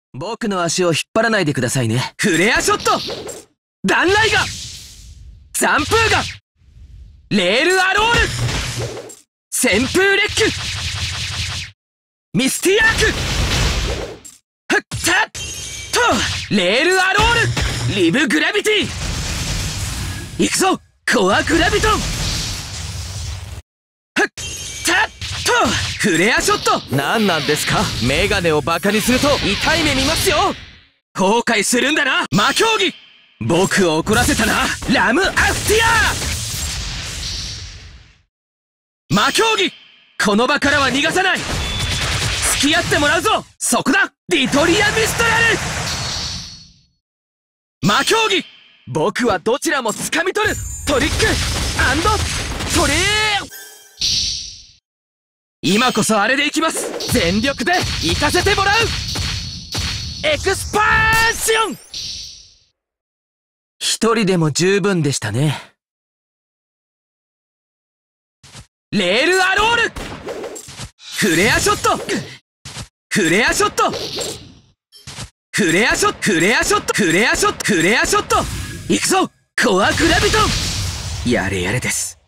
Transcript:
僕の足を引っ張らないでくださいね。フレアショット、弾雷が、残風が、レールアロール、旋風レック、ミスティアーク、ふったっと、レールアロール、リブグラビティ、行くぞコアグラビトン、ふったっと、フレアショット。何なんですか、メガネをバカにすると痛い目見ますよ。後悔するんだな魔競技。僕を怒らせたなラムアフティア。魔競技、この場からは逃がさない。付き合ってもらうぞ。そこだリトリア・ミストラル。魔競技、僕はどちらも掴み取る。トリック&トレー。今こそあれでいきます。全力で行かせてもらう。エクスパンション。一人でも十分でしたね。レールアロール、フレアショット、フレアショット、フレアショット、フレアショット、フレアショット、フレアショット、行くぞコアグラビトン。やれやれです。